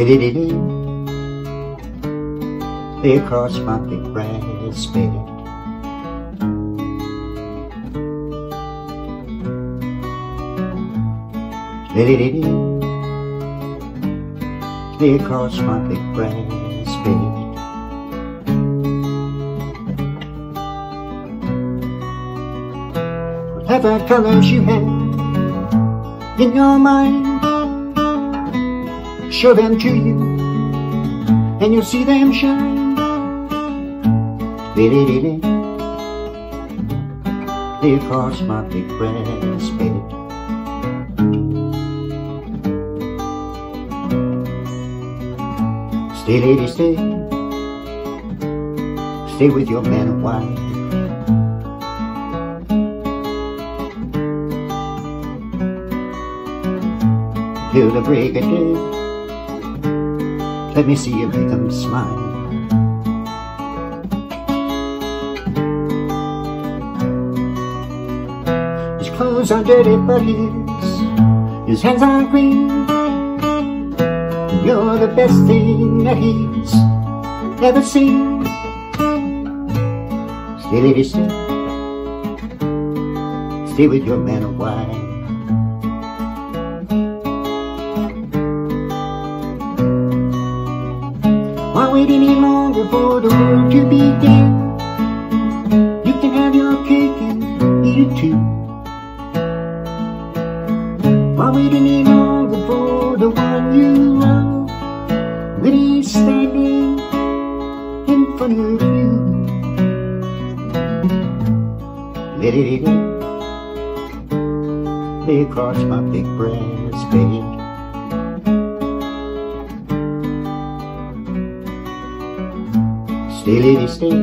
Lily, lay across my big brass bed. Lily, lay across my big brass bed. Whatever colors you have in your mind, show them to you, and you'll see them shine. Lily, lay across my big brass bed. Stay, lady, stay. Stay with your man a while. Till the break of day, let me see you make them smile. His clothes are dirty, but his hands are clean. You're the best thing that he's ever seen. Stay, lady, stay. Stay with your man a while. Why wait any longer for the world to begin? You can have your cake and eat it too. Why wait any longer for the one you love when he's standing in front of you? Lady, lay across my big brass bed. Stay, lady, stay.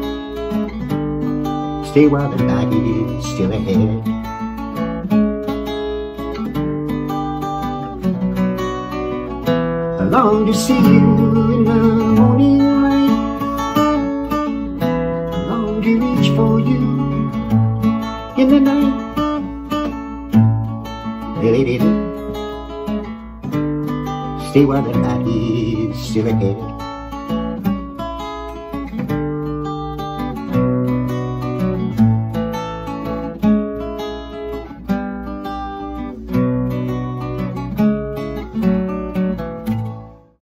Stay while the night is still ahead. I long to see you in the morning light. I long to reach for you in the night. Lady, stay while the night is still ahead.